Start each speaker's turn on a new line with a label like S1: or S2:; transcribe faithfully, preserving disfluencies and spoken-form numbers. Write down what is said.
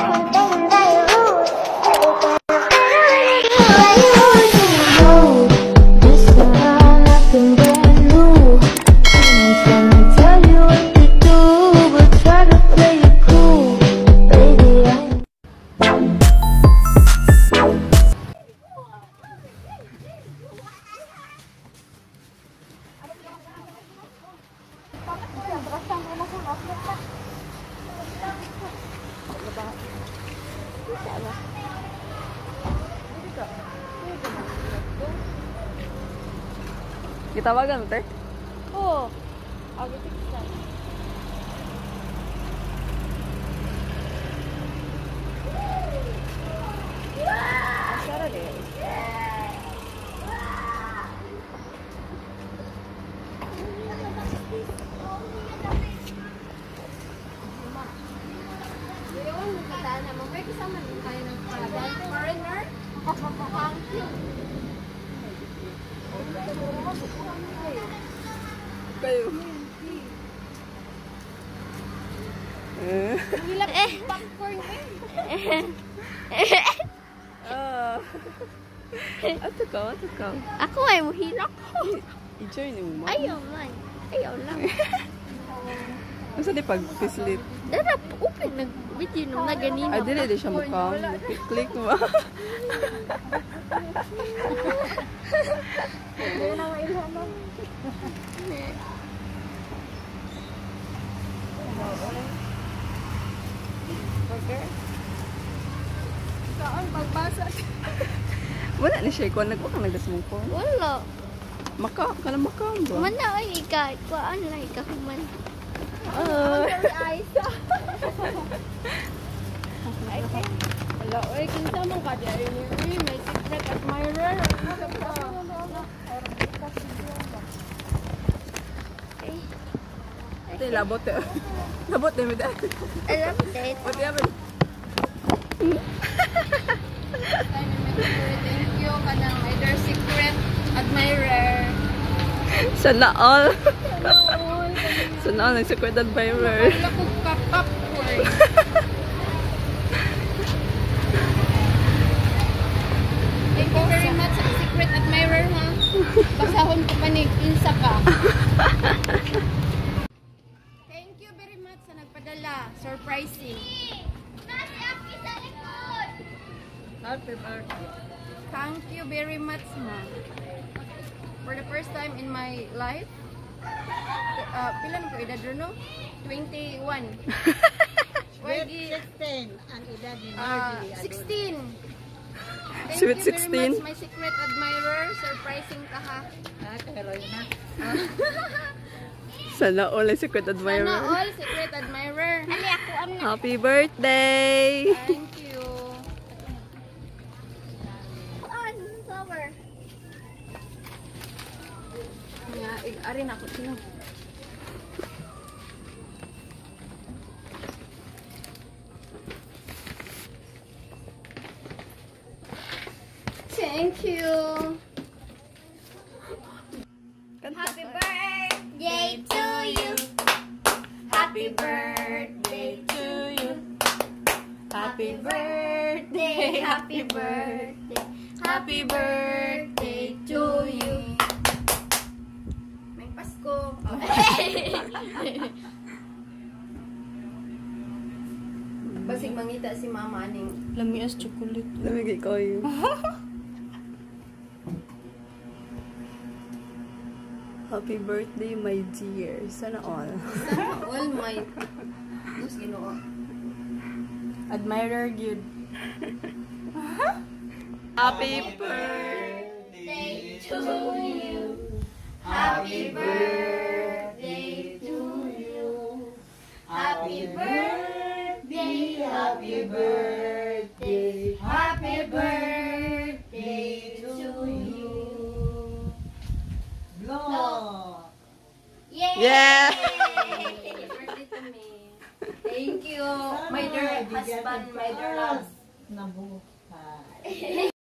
S1: Gitawagan mo, te?
S2: Oo. Agi tiksan. Asara deh. Mamay kasama din tayo ng foreigner.
S1: Kayo. Eh.
S2: Hilak popcorn eh.
S1: Ah. Ato ka, ato ka.
S2: Ako ay mohilak.
S1: I-join mo.
S2: Ayaw man. Ayaw lang.
S1: Ano sa di pag-pislit?
S2: Dara, open nag-video nung na ganina.
S1: Ah, dili, di siya mukha. Click mo.
S2: Hindi na mailhaman. Okay. Saan pagbasa?
S1: Wala ni siya. Ikaw nagpa kang nagdasmong ko.
S2: Wala.
S1: Maka, ka na maka ba?
S2: Mana ay ika. Kuaan lang ika human.
S1: Ah.
S2: Ay, Aisa. Wala, oy, kinsa man ka di ay ni may secret admirer.
S1: Ito labot eh. Labot eh, mida.
S2: Alam it.
S1: What happened?
S2: Thank you kanang either secret admirer.
S1: Sana all. Sana all ng secret admirer.
S2: Wala ko ka-popcorn. Thank you very much sa secret admirer ha. Basahon ko pa ni kinsa ka. Thank you very much sa nagpadala. Surprising.
S1: Happy birthday.
S2: Thank you very much, ma. For the first time in my life, uh, pila na po edad no? twenty-one.
S3: sixteen ang edad ni
S2: Uh,
S3: Marjorie.
S2: sixteen. Thank
S1: Sweet
S2: you
S1: sixteen.
S2: very much, my secret admirer. Surprising ka ha.
S3: Ah, karoy na.
S1: Sana all ng secret
S2: Sana
S1: admirer.
S2: all secret admirer. Ali ako am na.
S1: Happy birthday!
S2: Thank you. On, flower. Nga, arin ako sino. Thank you. Happy birthday to you. Happy birthday to you. Happy birthday, happy birthday, happy birthday to you. May Pasko. Basig mangita si mama ning
S1: Lamias chocolate. Lamig ikaw yun. Happy birthday, my dear. Sana all.
S2: Sana all my Diyos Ginoo. Admirer good.
S1: Happy birthday
S2: To you. Happy birthday to you. Happy birthday, happy birthday, happy birthday to you.
S3: Blow.
S2: Yay!
S1: Yeah!
S2: Happy birthday to me. Thank you, my dear husband, my dear love.
S3: Nabuhay.